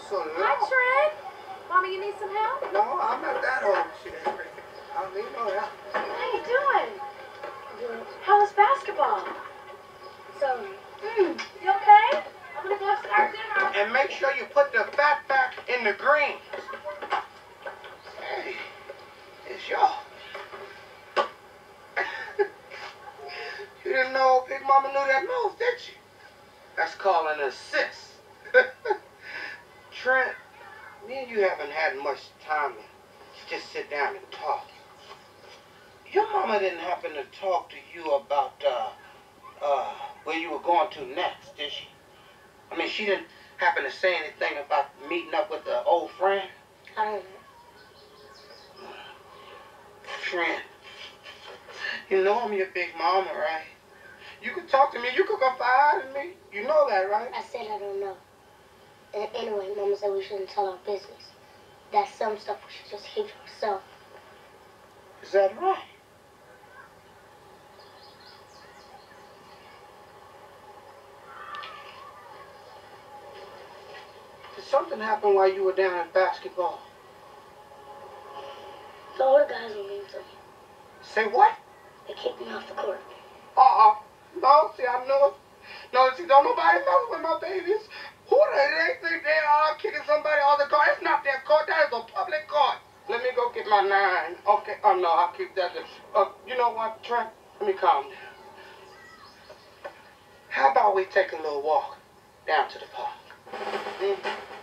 so loud. Hi, Trent. Mommy, you need some help? No, I'm not that old shit. I don't need no help. How you doing? Good. How was basketball? So, you okay? I'm gonna go start dinner. And make sure you put the fat back in the greens. Hey, it's y'all. You didn't know Big Mama knew that move, did you? That's called an assist. Trent, me and you haven't had much time to just sit down and talk. Your mama didn't happen to talk to you about where you were going to next, did she? I mean, she didn't happen to say anything about meeting up with an old friend? I don't know. Trent, you know I'm your big mama, right? You could talk to me. You could confide in me. You know that, right? I said I don't know. And anyway, Mama said we shouldn't tell our business. That some stuff we should just keep to ourselves. Is that right? Did something happen while you were down at basketball? The older guys were mean to me. Say what? They kicked me off the court. No, see, I knew it. No, see, don't nobody mess with my babies. Who do they think they are kicking somebody off the court? It's not their court. That is a public court. Let me go get my 9. Okay. Oh, no, I'll keep that. You know what, Trent? Let me calm down. How about we take a little walk down to the park?